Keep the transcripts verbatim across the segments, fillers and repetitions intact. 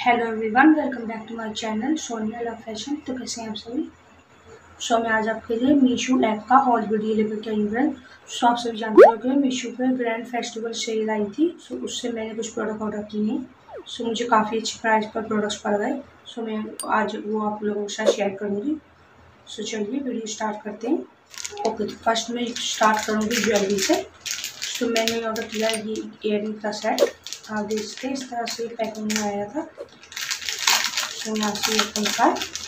Hello everyone, welcome back to my channel Sonia love fashion. तो कैसे हैं आप सभी। सो मैं आज आपके लिए मीशो ऐप का हॉल वीडियो लेकर के आई हूँ। सो आप सभी जानते हो कि मीशो पे ग्रैंड फेस्टिवल सेल आई थी। सो उससे मैंने कुछ प्रोडक्ट ऑर्डर किए हैं। सो मुझे काफ़ी अच्छे प्राइस पर प्रोडक्ट्स पड़ गए। सो मैं आज वो आप लोगों के साथ शेयर करूँगी। सो चलिए वीडियो स्टार्ट करते हैं। ओके, तो फर्स्ट मैं स्टार्ट करूँगी ज्वेलरी से। तो मैंने ऑर्डर किया ये इयररिंग का सेट। आप देख सकते हैं इस तरह से पैकिंग में आया था। तो यहाँ से ओपन का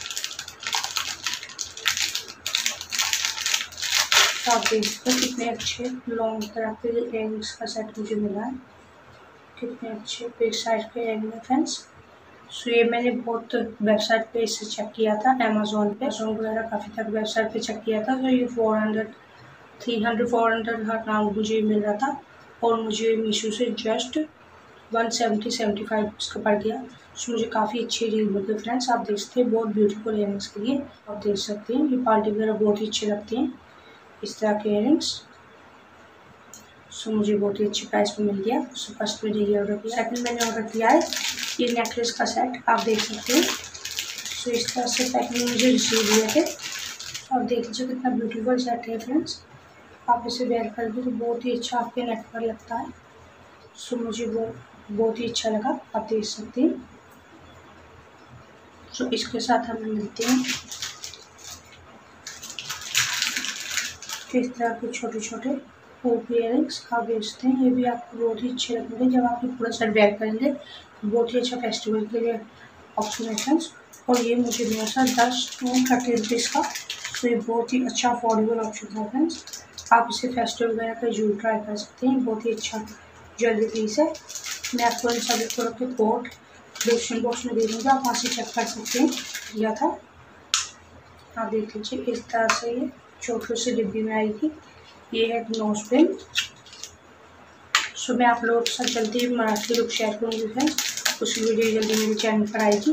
तो आप देख सकते हैं कितने अच्छे लॉन्ग तरह के इयररिंग्स का सेट मुझे मिला है। कितने अच्छे पे साइड के इयररिंग है फ्रेंड्स। सो ये मैंने बहुत वेबसाइट पे इसे चेक किया था, अमेजोन पे अमेजोन वगैरह काफ़ी तक वेबसाइट पे चेक किया था। तो ये four hundred three hundred four hundred हर राउंड मुझे मिल रहा था और मुझे मीशो से just one seventy seventy five उसका पड़ गया। सो मुझे काफ़ी अच्छी डील मिल गई फ्रेंड्स। आप देख सकते हैं बहुत ब्यूटीफुल इयररिंग्स के लिए आप देख सकते हैं ये पार्टी वगैरह बहुत ही अच्छे लगते हैं इस तरह के इयररिंग्स। सो मुझे बहुत ही अच्छे प्राइस पे मिल गया। सो फर्स्ट मैंने ये ऑर्डर किया। सेकंड मैंने ऑर्डर किया है ये नेकलेस का सेट। आप देख सकते हैं सो इस तरह से पैकिंग मुझे रिसीव हुए थे। आप देख लीजिए कितना ब्यूटीफुल सेट है फ्रेंड्स। आप इसे वेयर करके तो बहुत ही अच्छा आपके नेक पर लगता है। सो मुझे वो बहुत ही अच्छा लगा। आप देख सकते हैं। सो इसके साथ हम मिलते हैं इस तरह के छोटे छोटे पोप इयररिंग्स आप बेचते हैं। ये भी आपको बहुत ही अच्छे लगेंगे जब आप ये पूरा सेट वेयर करेंगे। बहुत ही अच्छा फेस्टिवल के लिए ऑप्शन है फ्रेंड्स। और ये मुझे मिला था दस टू थर्टी रुपीज़ का। तो ये बहुत ही अच्छा अफोर्डेबल ऑप्शन था फ्रेंड्स। आप इसे फेस्टिवल वगैरह का जरूर ट्राई कर सकते हैं। बहुत ही अच्छा ज्वेलरी पीस है। मैं आपको इन सभी प्रोडक्ट के कोड डिस्क्रिप्शन बॉक्स में दे दूँगी, आप वहाँ से चेक कर सकते हैं। किया था आप देख लीजिए इस तरह से ये छोटे से डिब्बी में आएगी। ये है नोज पिन। सो मैं आप लोगों के साथ जल्दी ही मराठी लुक शेयर करूँगी फ्रेंड्स। उसकी वीडियो जल्दी मेरे चैनल पर आएगी।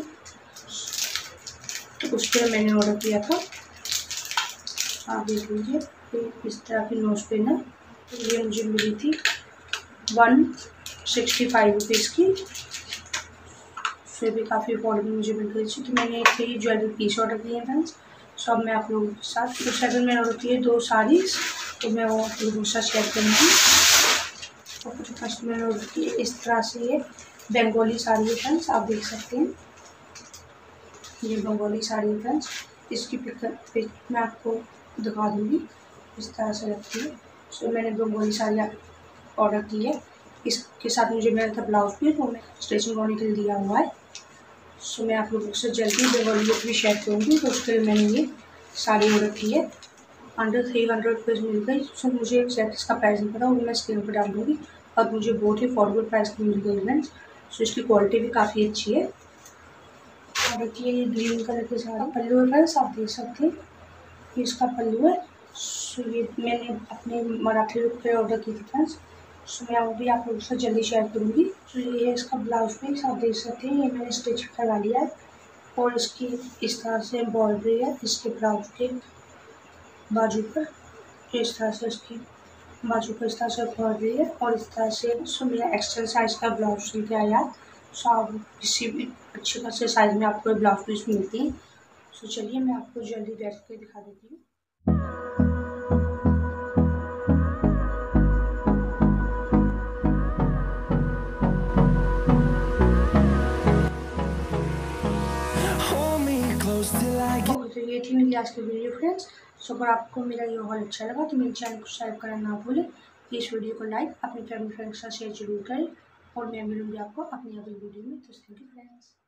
तो उस पर मैंने ऑर्डर किया था। आप देख लीजिए इस तरह की नोज पिन है। ये मुझे मिली थी वन सिक्सटी फाइव रुपीज़ की। फिर भी काफ़ी अफोर्डेबल मुझे मिल गई थी। तो मैंने थ्री ज्वेलरी पीस ऑर्डर किए हैं फ्रेंड्स। सो अब मैं आप लोगों के साथ तो सेकंड मैंने ऑर्डर किए दो साड़ीज़। तो मैं वो आप लोगों के साथ शेयर करूँगी। और तो फर्स्ट मैंने ऑर्डर किए इस तरह से ये बंगाली साड़ी है फ्रेंड्स। आप देख सकते हैं ये बंगाली साड़ी है फ्रेंड्स। इसकी पिक पिक मैं आपको दिखा दूँगी इस तरह से लगती है। सो मैंने बंगाली साड़ी ऑर्डर की है। इसके साथ मुझे मिला था ब्लाउज भी, वो मैं स्टिचिंग होने के लिए दिया हुआ है। सो मैं आप लोगों से जल्दी बंगाली लुक भी शेयर करूँगी। तो उसके लिए मैंने ये साड़ी ऑर्डर की है। अंडर थ्री हंड्रेड रुपीज़ मिल गई। सो मुझे एग्जैक्ट इसका प्राइस नहीं पता, वो मैं स्क्रीन पर डाल दूँगी। और मुझे बहुत ही अफोर्डेबल प्राइस की मिल गई फ्रेंड्स। सो इसकी क्वालिटी भी काफ़ी अच्छी है। ऑर्डर की है ये ग्रीन कलर की साड़ी। पल्लू है फ्रेंड्स, आप देख सकते हैं ये इसका पल्लू है। सो ये मैंने अपने मराठी लुक पे ऑर्डर की थी फ्रेंड्स। सो मैं वो भी आप लोगों से जल्दी शेयर करूँगी। तो ये है इसका ब्लाउज पीस। आप देख सकते हैं ये मैंने स्टिच करवा लिया है। और इसकी इस तरह से एम्ब्रॉयडरी है इसके ब्लाउज के बाजू पर। इस तरह से इसकी बाजू पर इस तरह से एम्ब्रॉयडरी है और इस तरह से। सो मेरा एक्स्ट्रा साइज़ का ब्लाउज सिल के आया। सो आप किसी भी अच्छे खासे साइज़ में आपको ब्लाउज पीस मिलती है। सो चलिए मैं आपको जल्दी बैठ के दिखा देती हूँ। तो ये थी मेरी आज की वीडियो फ्रेंड्स। सो अगर आपको मेरा ये हॉल अच्छा लगा तो मेरे चैनल को सब्सक्राइब करना ना भूलें। इस वीडियो को लाइक अपने फैमिली फ्रेंड्स के साथ शेयर जरूर करें। और मैं मिलूंगी आपको अपनी अगली वीडियो में। तो थैंक यू फ्रेंड्स।